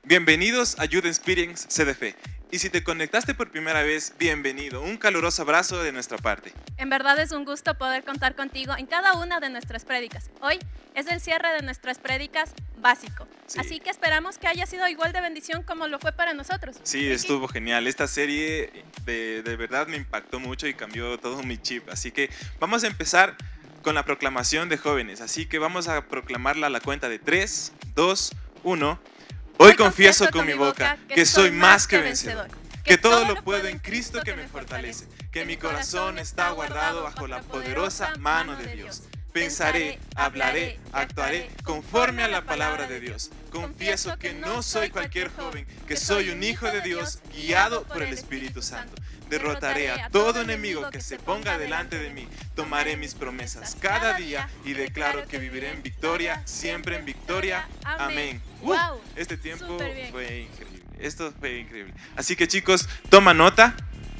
Bienvenidos a Youth Experience CDF. Y si te conectaste por primera vez, bienvenido. Un caluroso abrazo de nuestra parte. En verdad es un gusto poder contar contigo en cada una de nuestras prédicas. Hoy es el cierre de nuestras prédicas básico. Sí. Así que esperamos que haya sido igual de bendición como lo fue para nosotros. Sí, estuvo genial. Esta serie de verdad me impactó mucho y cambió todo mi chip. Así que vamos a empezar con la proclamación de jóvenes. Así que vamos a proclamarla a la cuenta de 3, 2, 1. Hoy confieso con mi boca que soy más que vencedor, que todo lo puedo en Cristo que me fortalece, que mi corazón está guardado bajo la poderosa mano de Dios. Pensaré, hablaré, actuaré conforme a la palabra de Dios. Confieso que no soy cualquier joven, que soy un hijo de Dios guiado por el Espíritu Santo. Derrotaré a todo enemigo que se ponga delante de mí. Tomaré mis promesas cada día y declaro que viviré en victoria, siempre en victoria. Amén. Este tiempo fue increíble. Esto fue increíble. Así que chicos, toma nota.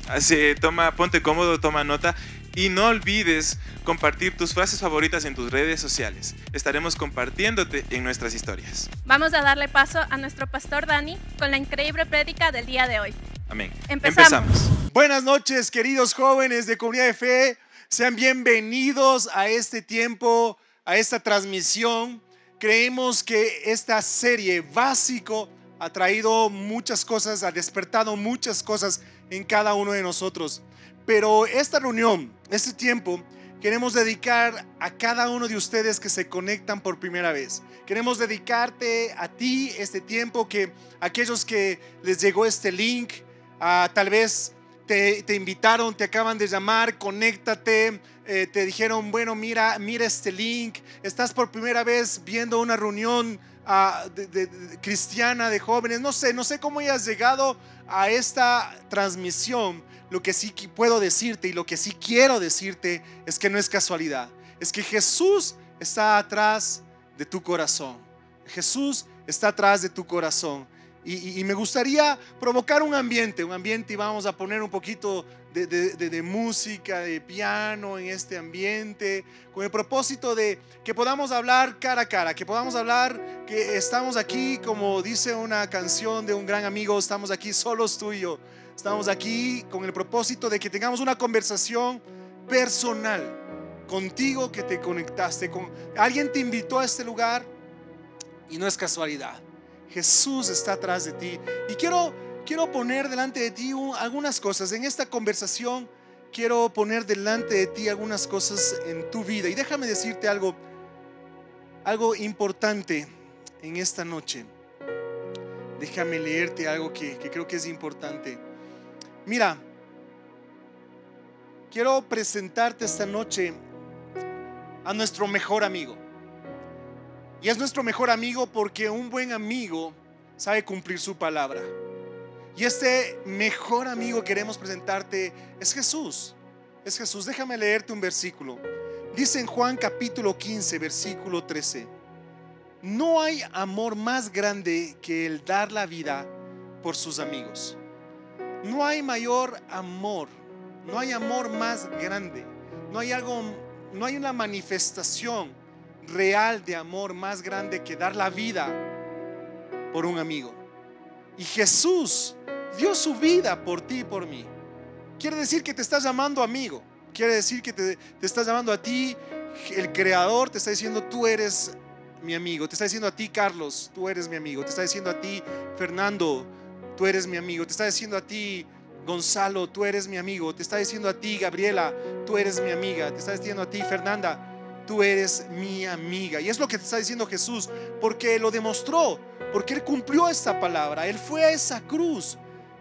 Ponte cómodo, toma nota. Y no olvides compartir tus frases favoritas en tus redes sociales. Estaremos compartiéndote en nuestras historias. Vamos a darle paso a nuestro pastor Dani con la increíble prédica del día de hoy. Amén. Empezamos. Buenas noches, queridos jóvenes de Comunidad de Fe. Sean bienvenidos a este tiempo, a esta transmisión. Creemos que esta serie básico ha traído muchas cosas, ha despertado muchas cosas en cada uno de nosotros. Pero esta reunión, este tiempo, queremos dedicar a cada uno de ustedes que se conectan por primera vez. Queremos dedicarte a ti este tiempo, que aquellos que les llegó este link, tal vez te invitaron, te acaban de llamar, conéctate, te dijeron, bueno, mira este link, estás por primera vez viendo una reunión cristiana de jóvenes, no sé cómo hayas llegado a esta transmisión. Lo que sí puedo decirte y lo que sí quiero decirte es que no es casualidad, es que Jesús está atrás de tu corazón. Jesús está atrás de tu corazón. Y me gustaría provocar un ambiente y vamos a poner un poquito de música, de piano en este ambiente, con el propósito de que podamos hablar cara a cara, que podamos hablar que estamos aquí, como dice una canción de un gran amigo, estamos aquí solos tú y yo. Estamos aquí con el propósito de que tengamos una conversación personal contigo, que te conectaste con alguien, te invitó a este lugar y no es casualidad. Jesús está atrás de ti y quiero poner delante de ti algunas cosas en esta conversación. Quiero poner delante de ti algunas cosas en tu vida y déjame decirte algo importante en esta noche. Déjame leerte algo que creo que es importante. Mira, quiero presentarte esta noche a nuestro mejor amigo. Y es nuestro mejor amigo porque un buen amigo sabe cumplir su palabra. Y este mejor amigo queremos presentarte es Jesús. Es Jesús. Déjame leerte un versículo. Dice en Juan capítulo 15, versículo 13: no hay amor más grande que el dar la vida por sus amigos. No hay mayor amor, no hay amor más grande, no hay una manifestación real de amor más grande que dar la vida por un amigo. Y Jesús dio su vida por ti y por mí. Quiere decir que te estás llamando amigo. Quiere decir que te estás llamando a ti, el Creador te está diciendo, tú eres mi amigo. Te está diciendo a ti, Carlos, tú eres mi amigo. Te está diciendo a ti, Fernando, tú eres mi amigo. Te está diciendo a ti, Gonzalo, tú eres mi amigo. Te está diciendo a ti, Gabriela, tú eres mi amiga. Te está diciendo a ti, Fernanda, tú eres mi amiga. Y es lo que te está diciendo Jesús, porque lo demostró, porque Él cumplió esta palabra. Él fue a esa cruz.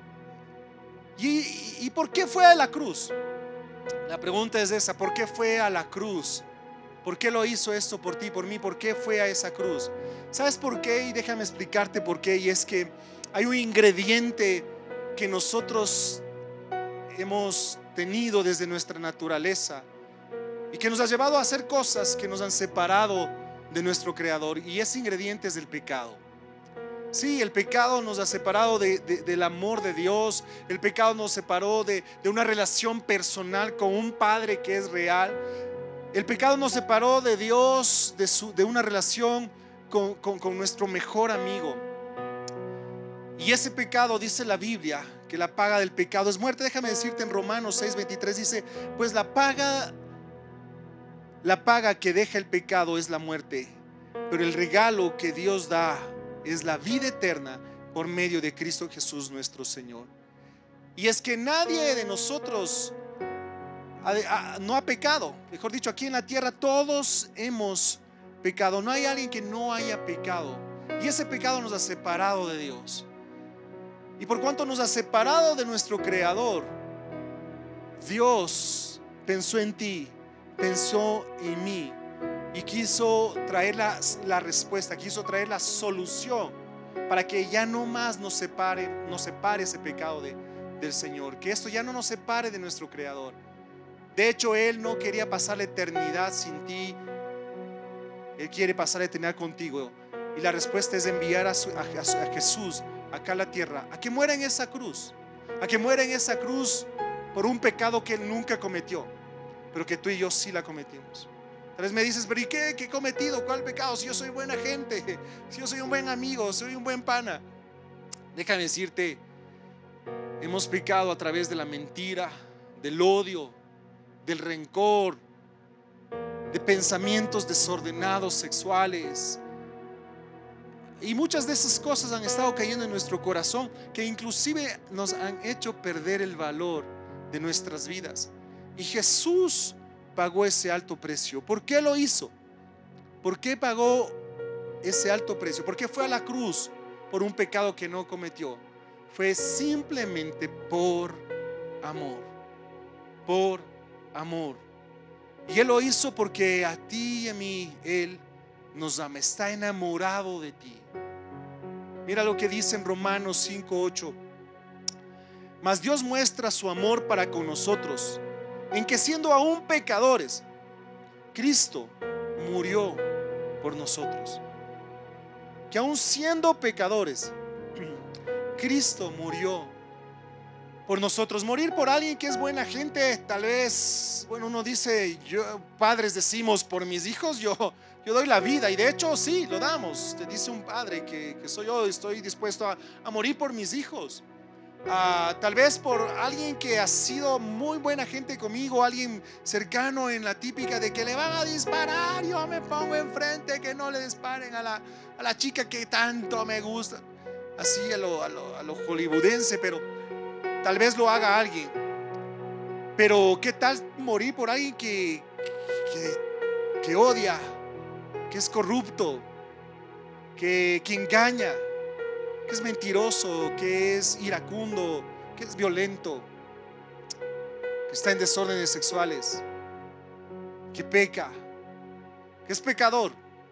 ¿Y por qué fue a la cruz? La pregunta es esa: ¿por qué fue a la cruz? ¿Por qué lo hizo esto por ti, por mí? ¿Por qué fue a esa cruz? ¿Sabes por qué? Y déjame explicarte por qué. Y es que hay un ingrediente que nosotros hemos tenido desde nuestra naturaleza y que nos ha llevado a hacer cosas que nos han separado de nuestro Creador, y ese ingrediente es el pecado. Sí, el pecado nos ha separado del amor de Dios. El pecado nos separó de una relación personal con un Padre que es real. El pecado nos separó de Dios, de una relación con nuestro mejor amigo. Y ese pecado, dice la Biblia, que la paga del pecado es muerte. Déjame decirte, en Romanos 6:23 dice, pues la paga que deja el pecado es la muerte, pero el regalo que Dios da es la vida eterna por medio de Cristo Jesús nuestro Señor. Y es que nadie de nosotros no ha pecado. Mejor dicho, aquí en la tierra todos hemos pecado. No hay alguien que no haya pecado. Y ese pecado nos ha separado de Dios. Y por cuanto nos ha separado de nuestro Creador, Dios pensó en ti, pensó en mí y quiso traer la respuesta, quiso traer la solución para que ya no más nos separe ese pecado del Señor, que esto ya no nos separe de nuestro Creador. De hecho, Él no quería pasar la eternidad sin ti. Él quiere pasar la eternidad contigo. Y la respuesta es enviar a Jesús acá a la tierra, a que muera en esa cruz, por un pecado que Él nunca cometió, pero que tú y yo sí la cometimos. Tal vez me dices, pero ¿y qué he cometido? ¿Cuál pecado? Si yo soy buena gente, si yo soy un buen amigo, soy un buen pana. Déjame decirte, hemos pecado a través de la mentira, del odio, del rencor, de pensamientos desordenados sexuales. Y muchas de esas cosas han estado cayendo en nuestro corazón, que inclusive nos han hecho perder el valor de nuestras vidas. Y Jesús pagó ese alto precio. ¿Por qué lo hizo? ¿Por qué pagó ese alto precio? ¿Por qué fue a la cruz por un pecado que no cometió? Fue simplemente por amor. Por amor. Y Él lo hizo porque a ti y a mí Él nos ama, está enamorado de ti. Mira lo que dice en Romanos 5:8. Mas Dios muestra su amor para con nosotros, en que siendo aún pecadores, Cristo murió por nosotros. Que aún siendo pecadores, Cristo murió por nosotros. Morir por alguien que es buena gente, tal vez, bueno, uno dice, padres decimos, por mis hijos yo doy la vida, y de hecho sí, lo damos. Te dice un padre que soy yo, estoy dispuesto a morir por mis hijos. Tal vez por alguien que ha sido muy buena gente conmigo, alguien cercano, en la típica de que le van a disparar, yo me pongo enfrente, que no le disparen a la chica que tanto me gusta, así a lo hollywoodense, pero tal vez lo haga alguien. Pero ¿qué tal morir por alguien que odia, que es corrupto, que engaña, que es mentiroso, que es iracundo, que es violento, que está en desórdenes sexuales, que peca, que es pecador?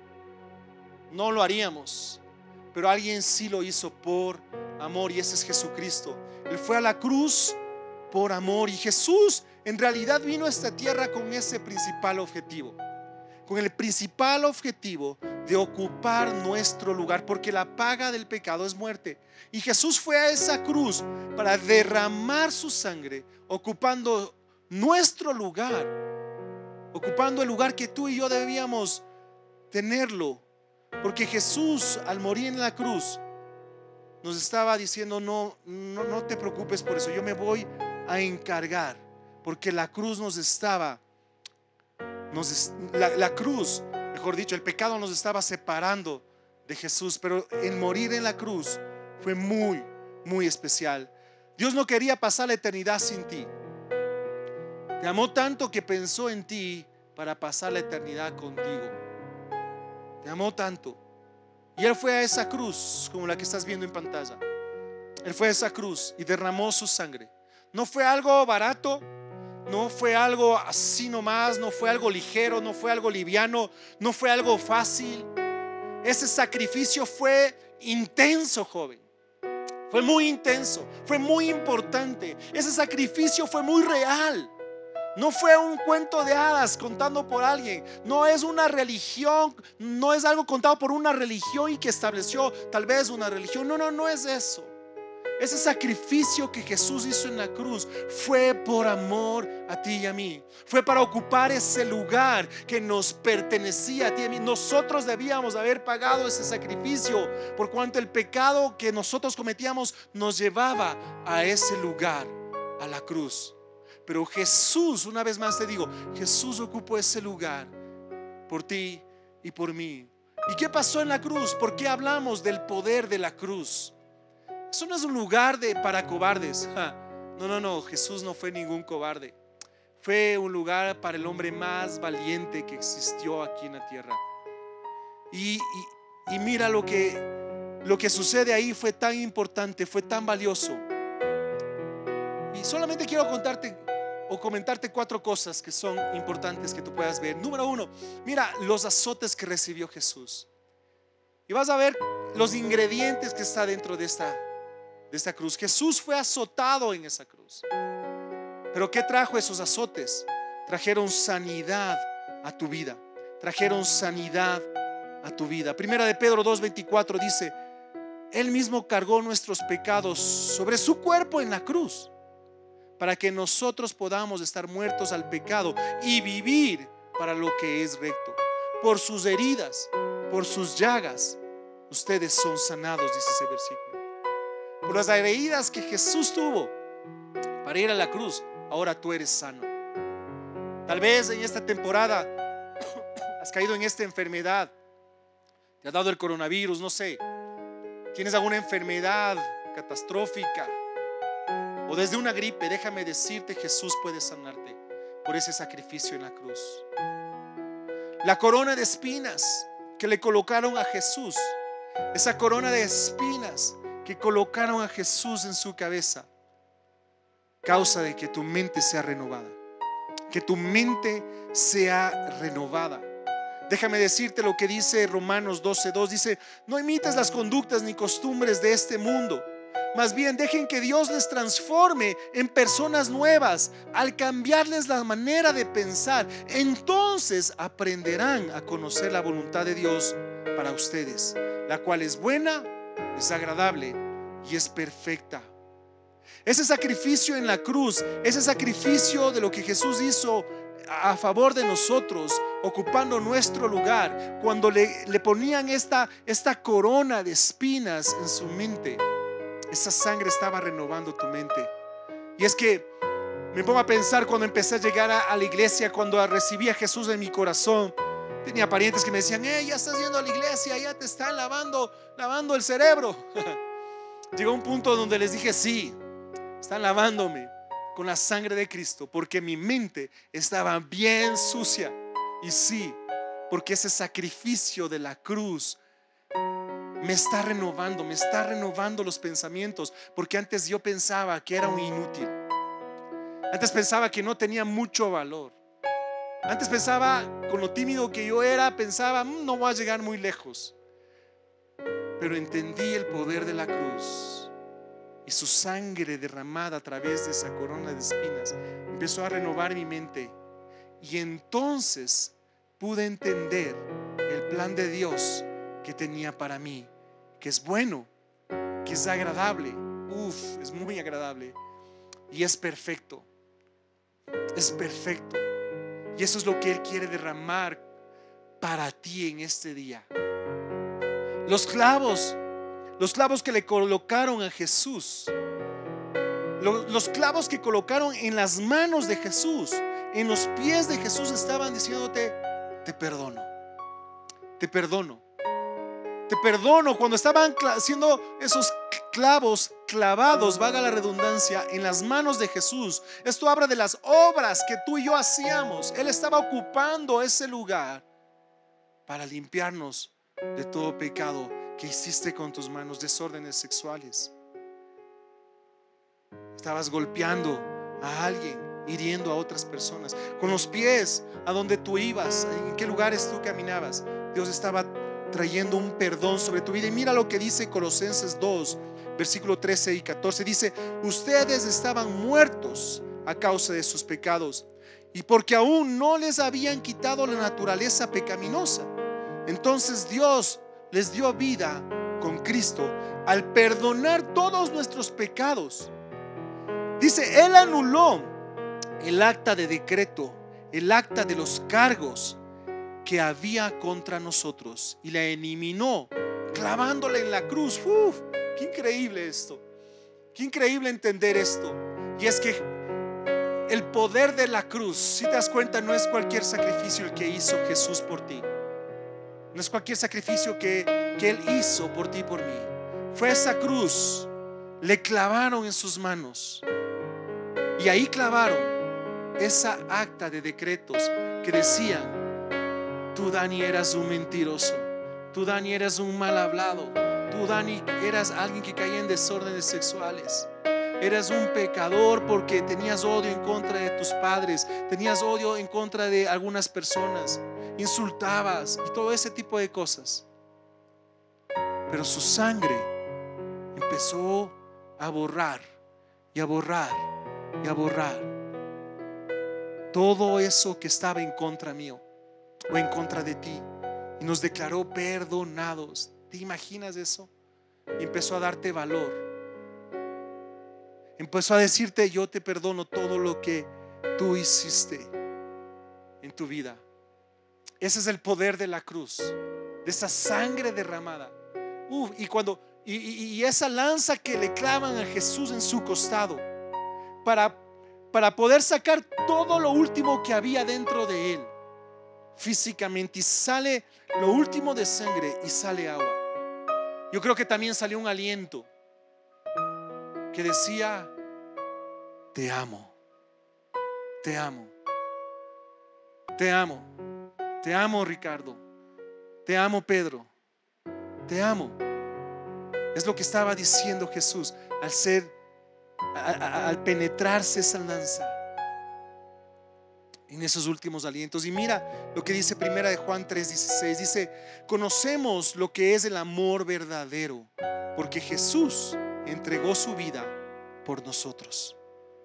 No lo haríamos, pero alguien sí lo hizo por amor, y ese es Jesucristo. Él fue a la cruz por amor, y Jesús en realidad vino a esta tierra con ese principal objetivo, con el principal objetivo de ocupar nuestro lugar, porque la paga del pecado es muerte. Y Jesús fue a esa cruz para derramar su sangre, ocupando nuestro lugar, ocupando el lugar que tú y yo debíamos tenerlo. Porque Jesús, al morir en la cruz, nos estaba diciendo, no te preocupes por eso, yo me voy a encargar. Porque la cruz la cruz, mejor dicho, el pecado nos estaba separando de Jesús, pero el morir en la cruz fue muy, muy especial. Dios no quería pasar la eternidad sin ti. Te amó tanto que pensó en ti para pasar la eternidad contigo. Te amó tanto. Y Él fue a esa cruz, como la que estás viendo en pantalla. Él fue a esa cruz y derramó su sangre. No fue algo barato, no fue algo así nomás, no fue algo ligero, no fue algo liviano, no fue algo fácil. Ese sacrificio fue intenso, joven. Fue muy intenso, fue muy importante. Ese sacrificio fue muy real. No fue un cuento de hadas contando por alguien. No es una religión, no es algo contado por una religión y que estableció tal vez una religión. No es eso. Ese sacrificio que Jesús hizo en la cruz fue por amor a ti y a mí. Fue para ocupar ese lugar que nos pertenecía a ti y a mí. Nosotros debíamos haber pagado ese sacrificio, por cuanto el pecado que nosotros cometíamos nos llevaba a ese lugar, a la cruz. Pero Jesús, una vez más te digo, Jesús ocupó ese lugar por ti y por mí. ¿Y qué pasó en la cruz? ¿Por qué hablamos del poder de la cruz? Eso no es un lugar para cobardes. No, Jesús no fue ningún cobarde. Fue un lugar para el hombre más valiente que existió aquí en la tierra. Y mira lo que sucede ahí. Fue tan importante, fue tan valioso. Y solamente quiero comentarte 4 cosas que son importantes que tú puedas ver. Número 1, mira los azotes que recibió Jesús. Y vas a ver los ingredientes que está dentro de esta cruz. Jesús fue azotado en esa cruz. Pero ¿qué trajo esos azotes? Trajeron sanidad a tu vida. Trajeron sanidad a tu vida. Primera de Pedro 2:24 dice: Él mismo cargó nuestros pecados sobre su cuerpo en la cruz, para que nosotros podamos estar muertos al pecado y vivir para lo que es recto. Por sus heridas, por sus llagas, ustedes son sanados, dice ese versículo. Por las heridas que Jesús tuvo para ir a la cruz, ahora tú eres sano. Tal vez en esta temporada has caído en esta enfermedad, te ha dado el coronavirus, no sé, tienes alguna enfermedad catastrófica o desde una gripe. Déjame decirte, Jesús puede sanarte por ese sacrificio en la cruz. La corona de espinas que le colocaron a Jesús, esa corona de espinas que colocaron a Jesús en su cabeza, causa de que tu mente sea renovada. Que tu mente sea renovada. Déjame decirte lo que dice Romanos 12:2. Dice: no imites las conductas ni costumbres de este mundo, más bien dejen que Dios les transforme en personas nuevas al cambiarles la manera de pensar. Entonces aprenderán a conocer la voluntad de Dios para ustedes, la cual es buena, es agradable y es perfecta. Ese sacrificio en la cruz, ese sacrificio de lo que Jesús hizo a favor de nosotros, ocupando nuestro lugar, cuando le ponían esta corona de espinas en su mente, esa sangre estaba renovando tu mente. Y es que me pongo a pensar cuando empecé a llegar a la iglesia, cuando recibí a Jesús en mi corazón. Tenía parientes que me decían: ya estás yendo a la iglesia, ya te están lavando el cerebro. Llegó un punto donde les dije: sí, están lavándome con la sangre de Cristo, porque mi mente estaba bien sucia. Y sí, porque ese sacrificio de la cruz me está renovando los pensamientos. Porque antes yo pensaba que era un inútil. Antes pensaba que no tenía mucho valor. Antes pensaba, con lo tímido que yo era, pensaba: no voy a llegar muy lejos. Pero entendí el poder de la cruz y su sangre derramada a través de esa corona de espinas empezó a renovar mi mente. Y entonces pude entender el plan de Dios que tenía para mí, que es bueno, que es agradable. Es muy agradable y es perfecto. Es perfecto. Y eso es lo que Él quiere derramar para ti en este día. Los clavos que le colocaron a Jesús, los clavos que colocaron en las manos de Jesús, en los pies de Jesús, estaban diciéndote: te perdono, te perdono, te perdono. Cuando estaban haciendo esos clavos clavados, valga la redundancia, en las manos de Jesús, esto habla de las obras que tú y yo hacíamos. Él estaba ocupando ese lugar para limpiarnos de todo pecado que hiciste con tus manos, desórdenes sexuales. Estabas golpeando a alguien, hiriendo a otras personas. Con los pies, a donde tú ibas, en qué lugares tú caminabas, Dios estaba trayendo un perdón sobre tu vida. Y mira lo que dice Colosenses 2, versículo 13 y 14. Dice: ustedes estaban muertos a causa de sus pecados, y porque aún no les habían quitado la naturaleza pecaminosa, entonces Dios les dio vida con Cristo al perdonar todos nuestros pecados. Dice, Él anuló el acta de decreto, el acta de los cargos que había contra nosotros y la eliminó clavándola en la cruz. ¡Uf! ¡Qué increíble esto! ¡Qué increíble entender esto! Y es que el poder de la cruz, si te das cuenta, no es cualquier sacrificio el que hizo Jesús por ti. No es cualquier sacrificio que Él hizo por ti y por mí. Fue esa cruz, le clavaron en sus manos y ahí clavaron esa acta de decretos que decían: tú, Dani, eras un mentiroso, tú, Dani, eras un mal hablado, tú, Dani, eras alguien que caía en desórdenes sexuales, eras un pecador porque tenías odio en contra de tus padres, tenías odio en contra de algunas personas, insultabas y todo ese tipo de cosas. Pero su sangre empezó a borrar y a borrar y a borrar todo eso que estaba en contra mío o en contra de ti, y nos declaró perdonados. ¿Te imaginas eso? Y empezó a darte valor. Empezó a decirte: yo te perdono todo lo que tú hiciste en tu vida. Ese es el poder de la cruz, de esa sangre derramada. Y esa lanza que le clavan a Jesús en su costado para poder sacar todo lo último que había dentro de él físicamente, y sale lo último de sangre y sale agua. Yo creo que también salió un aliento que decía: te amo, te amo, te amo, te amo, Ricardo, te amo, Pedro, te amo. Es lo que estaba diciendo Jesús al penetrarse esa lanza en esos últimos alientos. Y mira lo que dice Primera de Juan 3:16. Dice: conocemos lo que es el amor verdadero, porque Jesús entregó su vida por nosotros.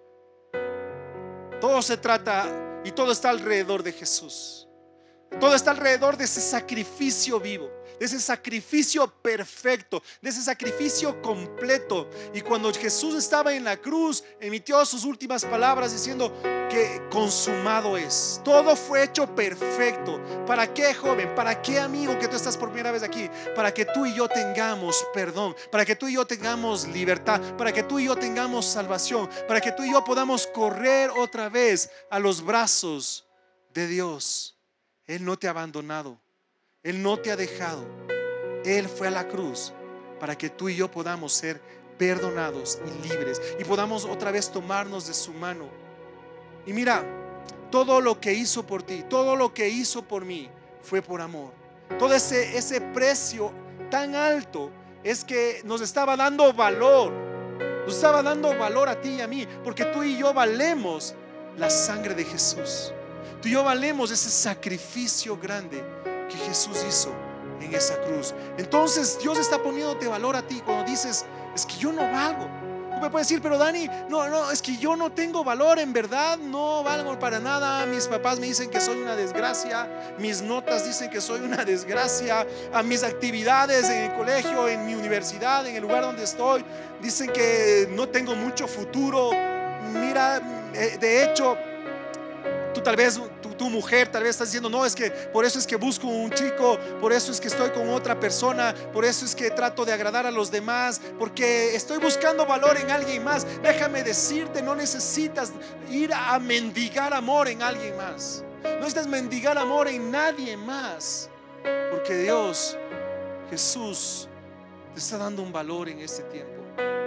Todo se trata y todo está alrededor de Jesús. Todo está alrededor de ese sacrificio vivo, de ese sacrificio perfecto, de ese sacrificio completo. Y cuando Jesús estaba en la cruz, emitió sus últimas palabras diciendo que consumado es. Todo fue hecho perfecto. ¿Para qué, joven? ¿Para qué, amigo, que tú estás por primera vez aquí? Para que tú y yo tengamos perdón, para que tú y yo tengamos libertad, para que tú y yo tengamos salvación, para que tú y yo podamos correr otra vez a los brazos de Dios. Él no te ha abandonado, Él no te ha dejado. Él fue a la cruz para que tú y yo podamos ser perdonados y libres, y podamos otra vez tomarnos de su mano. Y mira, todo lo que hizo por ti, todo lo que hizo por mí fue por amor. Todo ese precio tan alto es que nos estaba dando valor. Nos estaba dando valor a ti y a mí, porque tú y yo valemos la sangre de Jesús. Tú y yo valemos ese sacrificio grande que Jesús hizo en esa cruz. Entonces Dios está poniéndote valor a ti cuando dices: es que yo no valgo. Tú me puedes decir: pero Dani, no, es que yo no tengo valor, en verdad no valgo para nada. Mis papás me dicen que soy una desgracia, mis notas dicen que soy una desgracia, a mis actividades en el colegio, en mi universidad, en el lugar donde estoy, dicen que no tengo mucho futuro. Mira, de hecho, tú tal vez, tu mujer tal vez estás diciendo: no, es que por eso es que busco un chico, por eso es que estoy con otra persona, por eso es que trato de agradar a los demás, porque estoy buscando valor en alguien más. Déjame decirte, no necesitas ir a mendigar amor en alguien más. No necesitas mendigar amor en nadie más, porque Dios, Jesús, te está dando un valor en este tiempo.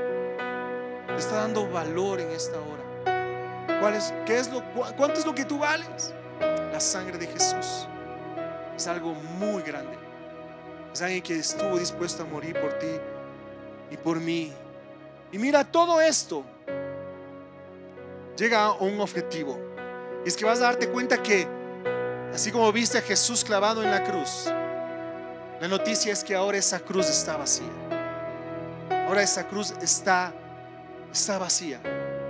Te está dando valor en esta hora. ¿Cuánto es lo que tú vales? La sangre de Jesús es algo muy grande. Es alguien que estuvo dispuesto a morir por ti y por mí. Y mira, todo esto llega a un objetivo, y es que vas a darte cuenta que así como viste a Jesús clavado en la cruz, la noticia es que ahora esa cruz está vacía. Ahora esa cruz está vacía.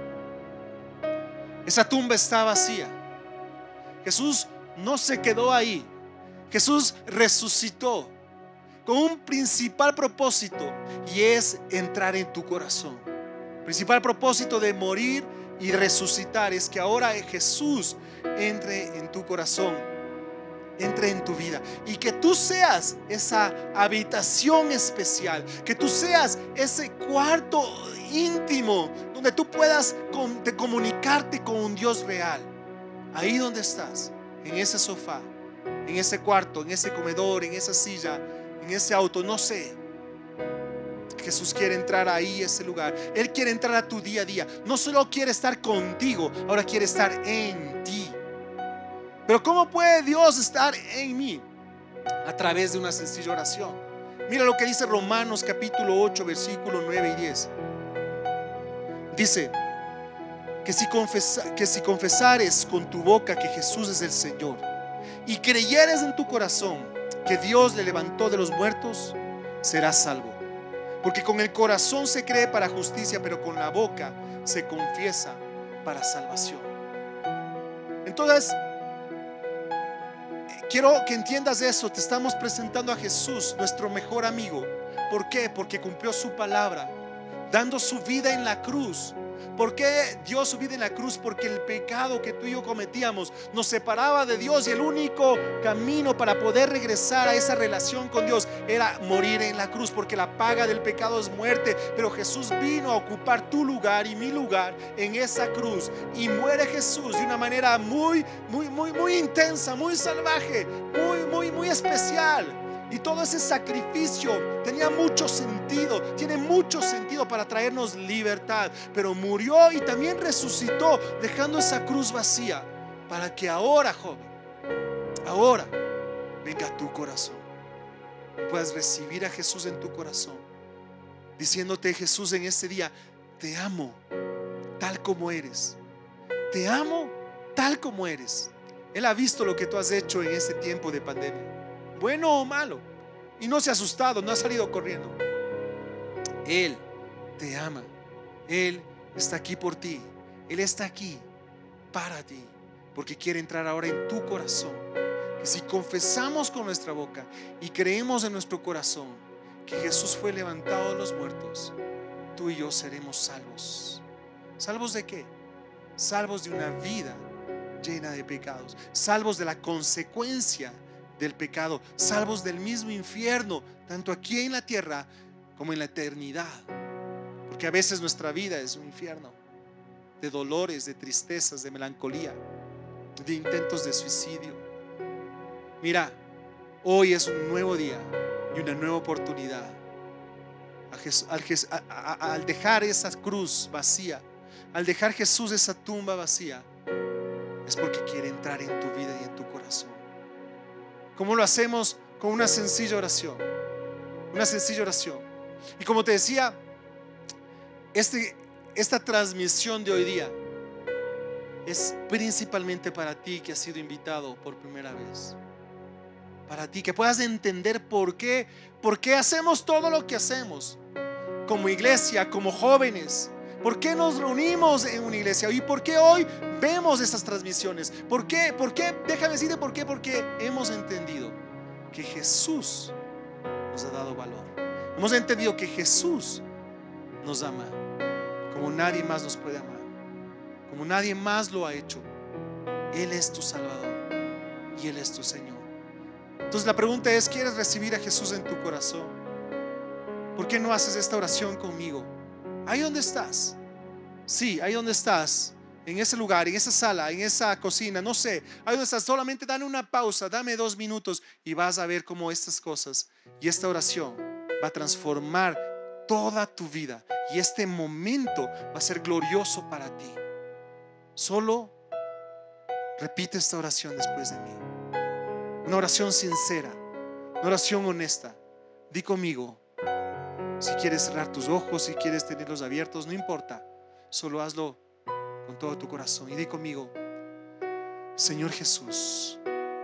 Esa tumba está vacía. Jesús no se quedó ahí. Jesús resucitó. con un principal propósito, y es entrar en tu corazón. El principal propósito de morir y resucitar es que ahora Jesús entre en tu corazón, entre en tu vida, y que tú seas esa habitación especial, que tú seas ese cuarto íntimo donde tú puedas comunicarte con un Dios real. Ahí donde estás, en ese sofá, en ese cuarto, en ese comedor, en esa silla, en ese auto, no sé. Jesús quiere entrar ahí, ese lugar. Él quiere entrar a tu día a día. No solo quiere estar contigo, ahora quiere estar en ti. Pero ¿cómo puede Dios estar en mí? A través de una sencilla oración. Mira lo que dice Romanos capítulo 8, versículo 9 y 10. Dice que si confesares con tu boca que Jesús es el Señor y creyeres en tu corazón que Dios le levantó de los muertos, serás salvo. Porque con el corazón se cree para justicia, pero con la boca se confiesa para salvación. Entonces, quiero que entiendas eso. Te estamos presentando a Jesús, nuestro mejor amigo. ¿Por qué? Porque cumplió su palabra, dando su vida en la cruz. ¿Por qué dio su vida en la cruz? Porque el pecado que tú y yo cometíamos nos separaba de Dios, y el único camino para poder regresar a esa relación con Dios era morir en la cruz, porque la paga del pecado es muerte. Pero Jesús vino a ocupar tu lugar y mi lugar en esa cruz, y muere Jesús de una manera muy intensa, muy salvaje, muy especial. Y todo ese sacrificio tenía mucho sentido, tiene mucho sentido para traernos libertad. Pero murió y también resucitó, dejando esa cruz vacía, para que ahora, joven, ahora venga a tu corazón y puedas recibir a Jesús en tu corazón, diciéndote: Jesús, en este día te amo tal como eres. Te amo tal como eres. Él ha visto lo que tú has hecho en este tiempo de pandemia, bueno o malo, y no se ha asustado, no ha salido corriendo. Él te ama. Él está aquí por ti. Él está aquí para ti, porque quiere entrar ahora en tu corazón. Que si confesamos con nuestra boca y creemos en nuestro corazón que Jesús fue levantado de los muertos, tú y yo seremos salvos. ¿Salvos de qué? Salvos de una vida llena de pecados, salvos de la consecuencia del pecado, salvos del mismo infierno, tanto aquí en la tierra como en la eternidad. Porque a veces nuestra vida es un infierno de dolores, de tristezas, de melancolía, de intentos de suicidio. Mira, hoy es un nuevo día y una nueva oportunidad. Al dejar esa cruz vacía, al dejar Jesús esa tumba vacía, es porque quiere entrar en tu vida y en tu corazón. ¿Cómo lo hacemos? Con una sencilla oración. Una sencilla oración. Y como te decía, esta transmisión de hoy día es principalmente para ti que has sido invitado por primera vez. Para ti que puedas entender por qué hacemos todo lo que hacemos como iglesia, como jóvenes. ¿Por qué nos reunimos en una iglesia? ¿Y por qué hoy vemos estas transmisiones? ¿Por qué? Déjame decirte por qué. Porque hemos entendido que Jesús nos ha dado valor. Hemos entendido que Jesús nos ama como nadie más nos puede amar, como nadie más lo ha hecho. Él es tu Salvador y Él es tu Señor. Entonces la pregunta es: ¿quieres recibir a Jesús en tu corazón? ¿Por qué no haces esta oración conmigo? Ahí donde estás. Sí, ahí donde estás, en ese lugar, en esa sala, en esa cocina, no sé, ahí donde estás. Solamente dame una pausa, dame 2 minutos, y vas a ver cómo estas cosas y esta oración va a transformar toda tu vida, y este momento va a ser glorioso para ti. Solo repite esta oración después de mí. Una oración sincera, una oración honesta. Di conmigo. Si quieres cerrar tus ojos, si quieres tenerlos abiertos, no importa. Solo hazlo con todo tu corazón y di conmigo: Señor Jesús,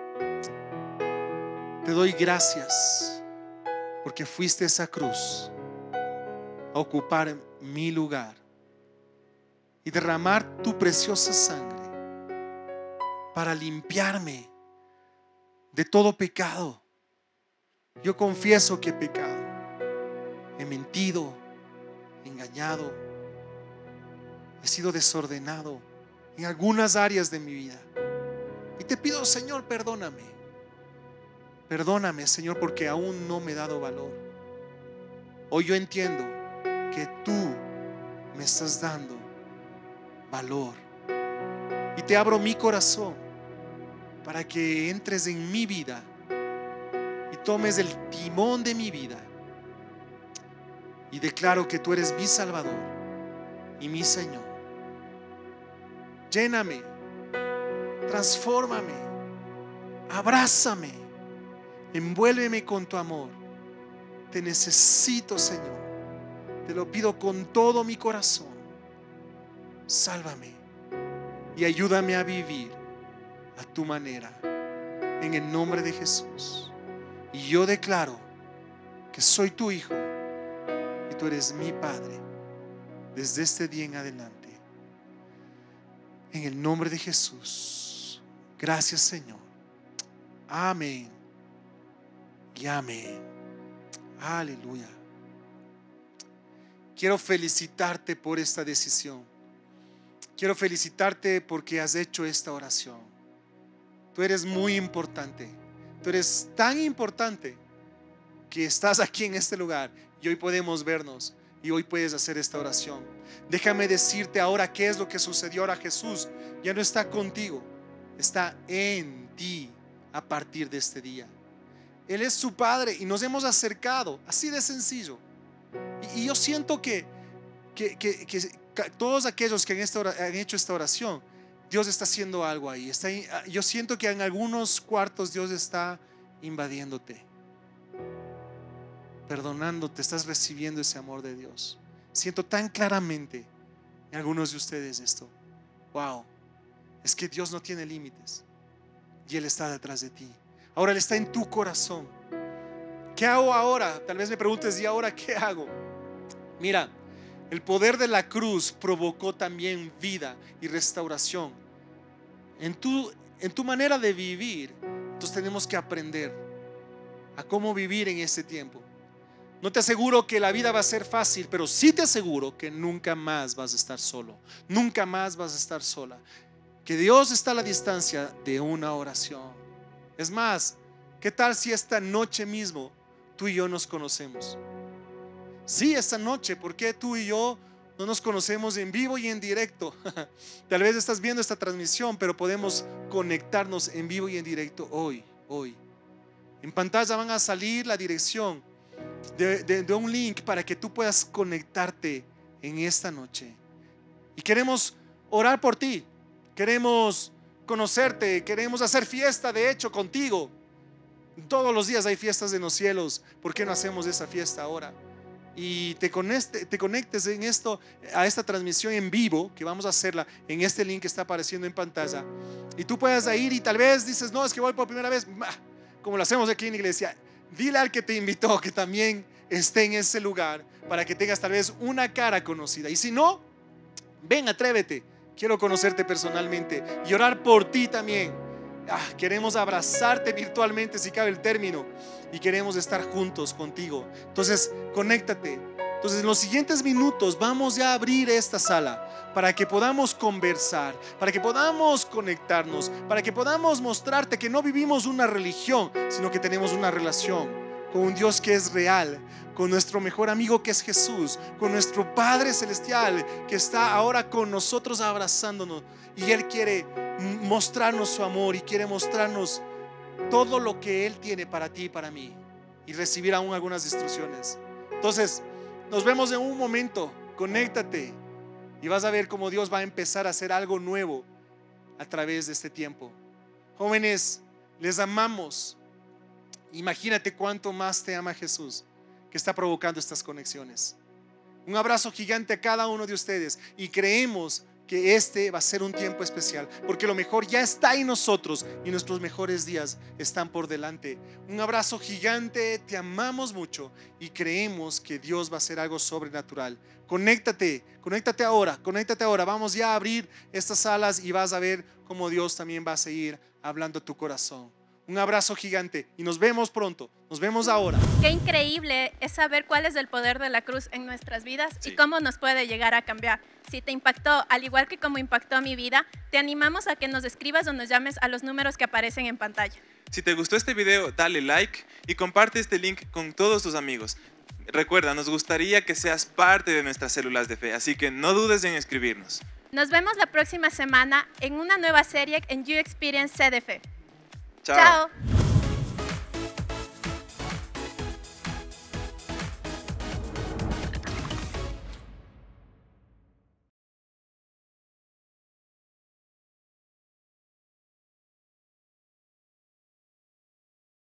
te doy gracias porque fuiste a esa cruz a ocupar mi lugar y derramar tu preciosa sangre para limpiarme de todo pecado, Yo confieso que he pecado, he mentido, he engañado, he sido desordenado en algunas áreas de mi vida. Y te pido, Señor, perdóname. Perdóname, Señor, porque aún no me he dado valor. Hoy yo entiendo que tú me estás dando valor. Y te abro mi corazón para que entres en mi vida y tomes el timón de mi vida. Y declaro que tú eres mi Salvador y mi Señor. Lléname, transfórmame, abrázame, envuélveme con tu amor. Te necesito, Señor. Te lo pido con todo mi corazón. Sálvame y ayúdame a vivir a tu manera, en el nombre de Jesús. Y yo declaro que soy tu hijo y tú eres mi Padre desde este día en adelante, en el nombre de Jesús. Gracias, Señor. Amén y amén. Aleluya. Quiero felicitarte por esta decisión. Quiero felicitarte porque has hecho esta oración. Tú eres muy importante. Tú eres tan importante que estás aquí en este lugar y hoy podemos vernos y hoy puedes hacer esta oración. Déjame decirte ahora qué es lo que sucedió. Ahora Jesús ya no está contigo, está en ti a partir de este día. Él es su Padre y nos hemos acercado, así de sencillo. Y yo siento que todos aquellos que han hecho esta oración, Dios está haciendo algo ahí. Yo siento que en algunos cuartos Dios está invadiéndote, perdonándote, estás recibiendo ese amor de Dios. Siento tan claramente en algunos de ustedes esto. Wow, es que Dios no tiene límites y Él está detrás de ti. Ahora Él está en tu corazón. ¿Qué hago ahora? Tal vez me preguntes, ¿y ahora qué hago? Mira, el poder de la cruz provocó también vida y restauración en tu manera de vivir. Entonces tenemos que aprender a cómo vivir en este tiempo. No te aseguro que la vida va a ser fácil, pero sí te aseguro que nunca más vas a estar solo. Nunca más vas a estar sola. Que Dios está a la distancia de una oración. Es más, ¿qué tal si esta noche mismo tú y yo nos conocemos? Sí, esta noche, porque tú y yo no nos conocemos en vivo y en directo. Tal vez estás viendo esta transmisión, pero podemos conectarnos en vivo y en directo hoy. En pantalla van a salir la dirección de un link para que tú puedas conectarte en esta noche. Y queremos orar por ti, queremos conocerte, queremos hacer fiesta de hecho contigo. Todos los días hay fiestas en los cielos. ¿Por qué no hacemos esa fiesta ahora? Y te conectes a esta transmisión en vivo, que vamos a hacerla en este link que está apareciendo en pantalla, y tú puedas ir y tal vez dices, no, es que voy por primera vez, como lo hacemos aquí en la iglesia. Dile al que te invitó que también esté en ese lugar, para que tengas tal vez una cara conocida. Y si no, ven, atrévete. Quiero conocerte personalmente y orar por ti también. Queremos abrazarte virtualmente, si cabe el término, y queremos estar juntos contigo. Entonces, conéctate. Entonces, en los siguientes minutos vamos ya a abrir esta sala para que podamos conversar, para que podamos conectarnos, para que podamos mostrarte que no vivimos una religión, sino que tenemos una relación con un Dios que es real, con nuestro mejor amigo que es Jesús, con nuestro Padre Celestial que está ahora con nosotros abrazándonos, y Él quiere mostrarnos su amor y quiere mostrarnos todo lo que Él tiene para ti y para mí, y recibir aún algunas instrucciones. Entonces, nos vemos en un momento. Conéctate y vas a ver cómo Dios va a empezar a hacer algo nuevo a través de este tiempo. Jóvenes, les amamos. Imagínate cuánto más te ama Jesús, que está provocando estas conexiones. Un abrazo gigante a cada uno de ustedes, y creemos que este va a ser un tiempo especial, porque lo mejor ya está en nosotros y nuestros mejores días están por delante. Un abrazo gigante, te amamos mucho y creemos que Dios va a hacer algo sobrenatural. Conéctate ahora. Vamos ya a abrir estas salas y vas a ver cómo Dios también va a seguir hablando a tu corazón. Un abrazo gigante y nos vemos pronto. Nos vemos ahora. Qué increíble es saber cuál es el poder de la cruz en nuestras vidas Sí. y cómo nos puede llegar a cambiar. Si te impactó, al igual que como impactó mi vida, te animamos a que nos escribas o nos llames a los números que aparecen en pantalla. Si te gustó este video, dale like y comparte este link con todos tus amigos. Recuerda, nos gustaría que seas parte de nuestras células de fe, así que no dudes en escribirnos. Nos vemos la próxima semana en una nueva serie en You Experience CDF. Chao. Chao.